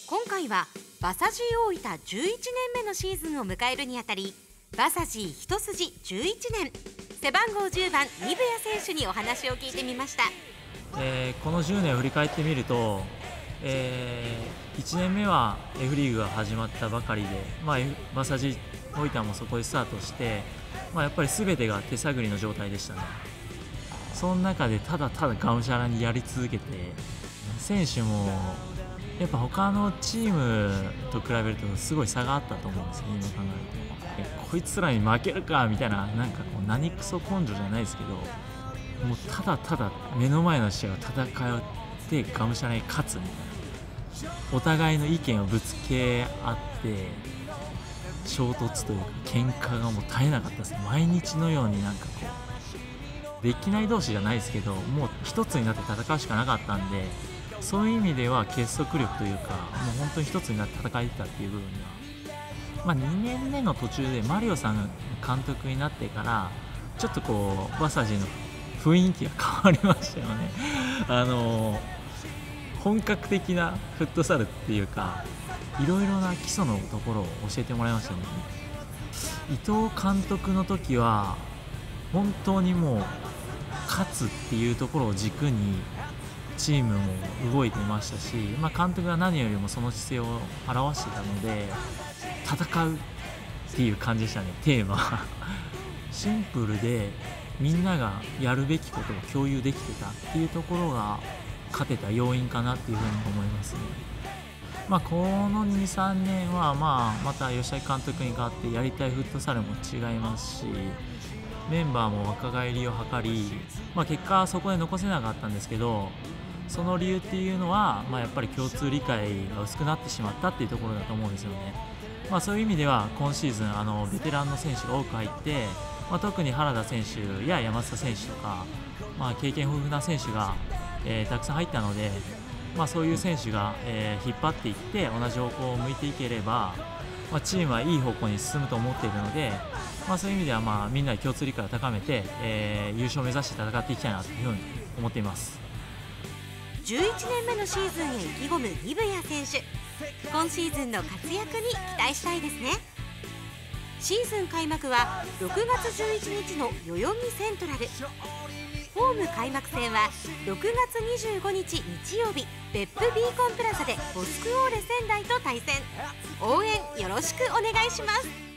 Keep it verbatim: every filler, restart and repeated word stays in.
今回はバサジー大分じゅういちねんめのシーズンを迎えるにあたり、バサジー一筋じゅういちねん、背番号じゅうばんニブヤ選手にお話を聞いてみました。 えー、このじゅうねんを振り返ってみると、えー、いちねんめは F リーグが始まったばかりで、まあ、バサジ大分もそこでスタートして、まあ、やっぱり全てが手探りの状態でしたね。その中でただただがむしゃらにやり続けて、選手もやっぱ他のチームと比べるとすごい差があったと思うんですよね、今考えると。こいつらに負けるかみたいな、なんかこう何クソ根性じゃないですけど、もうただただ目の前の試合を戦ってがむしゃらに勝つみたいな、お互いの意見をぶつけ合って衝突というか喧嘩がもう絶えなかったです。毎日のようになんかこうできない同士じゃないですけど、もう一つになって戦うしかなかったんで、そういう意味では結束力というか、もう本当に一つになって戦えてたっていう部分では、まあ、にねんめの途中でマリオさんが監督になってからちょっとこうバサジの雰囲気が変わりましたよね。あの本格的なフットサルっていうか、いろいろな基礎のところを教えてもらいましたね。伊藤監督の時は本当にもう勝つっていうところを軸にチームも動いていましたし、まあ、監督が何よりもその姿勢を表していたので、戦うっていう感じでしたね。テーマはシンプルでみんながやるべきことを共有できてたっていうところが勝てた要因かなっていうふうに思いますね。まあ、この にさんねんはまあまた吉田監督に代わってやりたいフットサルも違いますし、メンバーも若返りを図り、まあ、結果はそこで残せなかったんですけど、その理由っていうのは、まあ、やっぱり共通理解が薄くなってしまったっていうところだと思うんですよね。まあ、そういう意味では今シーズンあのベテランの選手が多く入って、まあ、特に原田選手や山下選手とか、まあ、経験豊富な選手が、えー、たくさん入ったので、まあ、そういう選手が、えー、引っ張っていって同じ方向を向いていければ、まあ、チームはいい方向に進むと思っているので、まあ、そういう意味では、まあ、みんなで共通理解を高めて、えー、優勝を目指して戦っていきたいなというふうに思っています。 じゅういちねんめのシーズンへ意気込むニブヤ選手、今シーズンの活躍に期待したいですね。シーズン開幕はろくがつじゅういちにちの代々木セントラル、ホーム開幕戦はろくがつにじゅうごにち日曜日、別府ビーコンプラザでボスクオーレ仙台と対戦。応援よろしくお願いします。